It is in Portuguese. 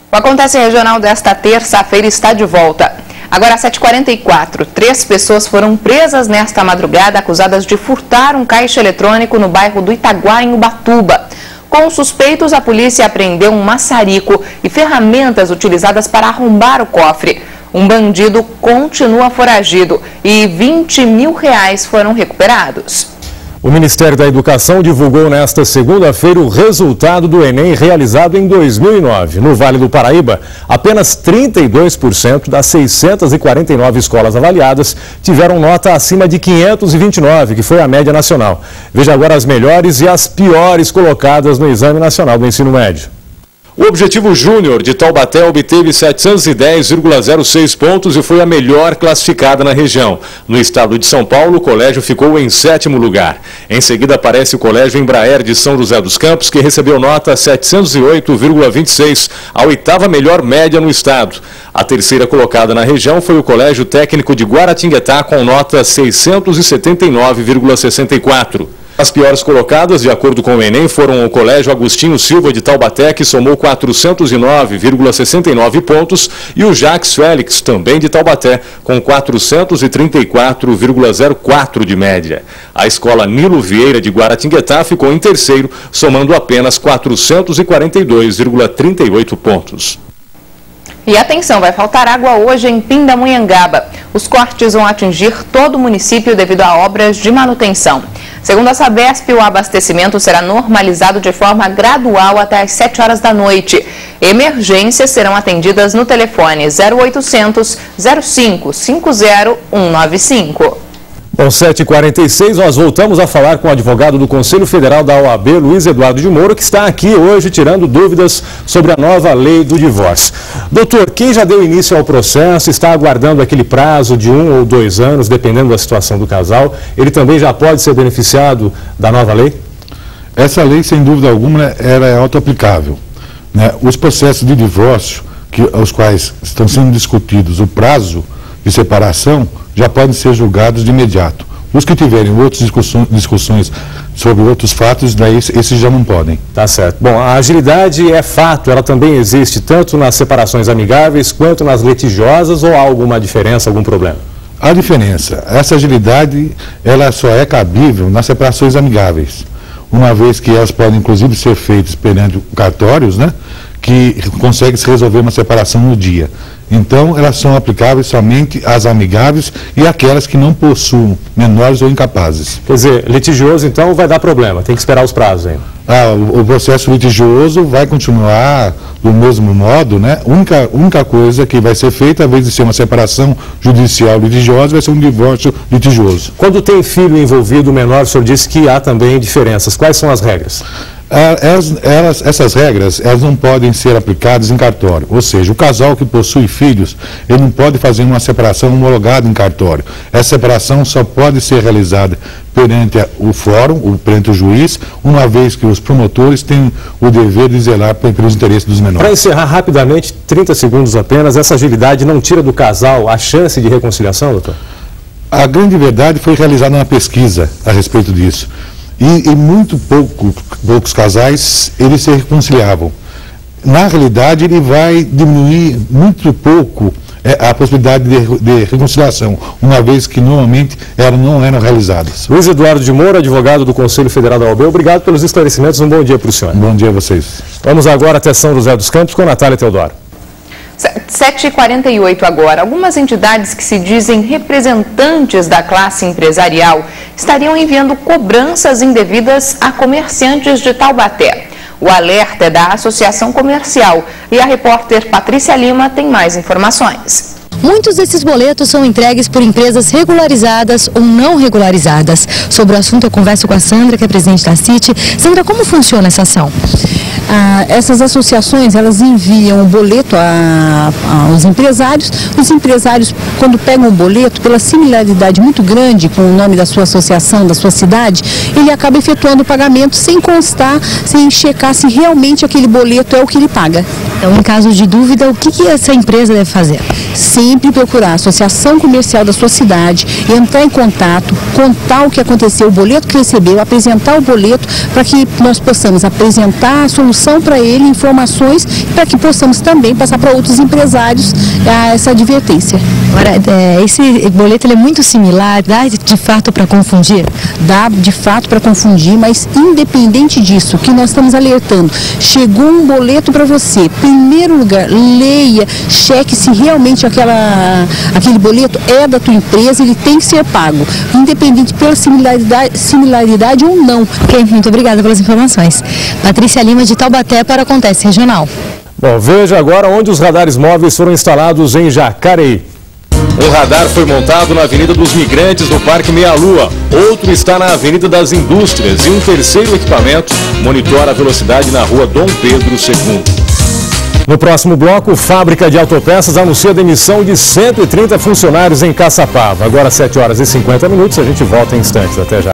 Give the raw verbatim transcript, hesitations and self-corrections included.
O Acontece Regional desta terça-feira está de volta. Agora às sete e quarenta e quatro, três pessoas foram presas nesta madrugada acusadas de furtar um caixa eletrônico no bairro do Itaguá, em Ubatuba. Com os suspeitos, a polícia apreendeu um maçarico e ferramentas utilizadas para arrombar o cofre. Um bandido continua foragido e vinte mil reais foram recuperados. O Ministério da Educação divulgou nesta segunda-feira o resultado do Enem realizado em dois mil e nove. No Vale do Paraíba, apenas trinta e dois por cento das seiscentas e quarenta e nove escolas avaliadas tiveram nota acima de quinhentos e vinte e nove, que foi a média nacional. Veja agora as melhores e as piores colocadas no Exame Nacional do Ensino Médio. O Objetivo Júnior de Taubaté obteve setecentos e dez vírgula zero seis pontos e foi a melhor classificada na região. No estado de São Paulo, o colégio ficou em sétimo lugar. Em seguida aparece o Colégio Embraer de São José dos Campos, que recebeu nota setecentos e oito vírgula vinte e seis, a oitava melhor média no estado. A terceira colocada na região foi o Colégio Técnico de Guaratinguetá, com nota seiscentos e setenta e nove vírgula sessenta e quatro. As piores colocadas, de acordo com o Enem, foram o Colégio Agostinho Silva de Taubaté, que somou quatrocentos e nove vírgula sessenta e nove pontos, e o Jacques Félix, também de Taubaté, com quatrocentos e trinta e quatro vírgula zero quatro de média. A Escola Nilo Vieira de Guaratinguetá ficou em terceiro, somando apenas quatrocentos e quarenta e dois vírgula trinta e oito pontos. E atenção, vai faltar água hoje em Pindamonhangaba. Os cortes vão atingir todo o município devido a obras de manutenção. Segundo a Sabesp, o abastecimento será normalizado de forma gradual até às sete horas da noite. Emergências serão atendidas no telefone zero oitocentos, zero cinco, cinco zero um nove cinco. Às sete e quarenta e seis, nós voltamos a falar com o advogado do Conselho Federal da O A B, Luiz Eduardo de Moura, que está aqui hoje tirando dúvidas sobre a nova lei do divórcio. Doutor, quem já deu início ao processo, está aguardando aquele prazo de um ou dois anos, dependendo da situação do casal, ele também já pode ser beneficiado da nova lei? Essa lei, sem dúvida alguma, ela é auto-aplicável, né? Os processos de divórcio, que, aos quais estão sendo discutidos o prazo de separação, já podem ser julgados de imediato. Os que tiverem outras discussões, discussões sobre outros fatos, daí esses já não podem. Tá certo. Bom, a agilidade é fato, ela também existe tanto nas separações amigáveis quanto nas litigiosas, ou há alguma diferença, algum problema? Há diferença. Essa agilidade, ela só é cabível nas separações amigáveis, uma vez que elas podem inclusive ser feitas perante cartórios, né, que consegue se resolver uma separação no dia. Então, elas são aplicáveis somente às amigáveis e aquelas que não possuem menores ou incapazes. Quer dizer, litigioso, então, vai dar problema, tem que esperar os prazos ainda. Ah, o, o processo litigioso vai continuar do mesmo modo, né? A única, única coisa que vai ser feita, ao invés de ser uma separação judicial litigiosa, vai ser um divórcio litigioso. Quando tem filho envolvido, o menor, o senhor disse que há também diferenças. Quais são as regras? Elas, elas, essas regras, elas não podem ser aplicadas em cartório, ou seja, o casal que possui filhos, ele não pode fazer uma separação homologada em cartório. Essa separação só pode ser realizada perante o fórum, perante o juiz, uma vez que os promotores têm o dever de zelar pelos interesses dos menores. Para encerrar rapidamente, trinta segundos apenas, essa agilidade não tira do casal a chance de reconciliação, doutor? A grande verdade foi realizada uma pesquisa a respeito disso. E, e muito pouco, poucos casais, eles se reconciliavam. Na realidade, ele vai diminuir muito pouco é, a possibilidade de, de reconciliação, uma vez que normalmente elas não eram realizadas. Luiz Eduardo de Moura, advogado do Conselho Federal da O A B, obrigado pelos esclarecimentos, um bom dia para o senhor. Um bom dia a vocês. Vamos agora até São José dos Campos com a Natália Teodoro. sete e quarenta e oito agora. Algumas entidades que se dizem representantes da classe empresarial estariam enviando cobranças indevidas a comerciantes de Taubaté. O alerta é da Associação Comercial e a repórter Patrícia Lima tem mais informações. Muitos desses boletos são entregues por empresas regularizadas ou não regularizadas. Sobre o assunto eu converso com a Sandra, que é presidente da C I T. Sandra, como funciona essa ação? Ah, essas associações, elas enviam o boleto a, a, aos empresários. Os empresários, quando pegam o boleto, pela similaridade muito grande com o nome da sua associação, da sua cidade, ele acaba efetuando o pagamento sem constar, sem checar se realmente aquele boleto é o que ele paga. Então, em caso de dúvida, o que, que essa empresa deve fazer? Sempre procurar a associação comercial da sua cidade, entrar em contato, contar o que aconteceu, o boleto que recebeu, apresentar o boleto para que nós possamos apresentar a solução para ele, informações, para que possamos também passar para outros empresários a essa advertência. Agora, é, esse boleto ele é muito similar, dá de fato para confundir? Dá de fato para confundir, mas independente disso, que nós estamos alertando, chegou um boleto para você, em primeiro lugar, leia, cheque se realmente aquela, aquele boleto é da tua empresa, ele tem que ser pago, independente pela similaridade, similaridade ou não. Ok, muito obrigada pelas informações. Patrícia Lima, de Taubaté, para Acontece Regional. Bom, veja agora onde os radares móveis foram instalados em Jacareí. Um radar foi montado na Avenida dos Migrantes, no Parque Meia Lua. Outro está na Avenida das Indústrias e um terceiro equipamento monitora a velocidade na Rua Dom Pedro segundo. No próximo bloco, Fábrica de Autopeças anuncia a demissão de cento e trinta funcionários em Caçapava. Agora sete horas e cinquenta minutos, a gente volta em instantes. Até já.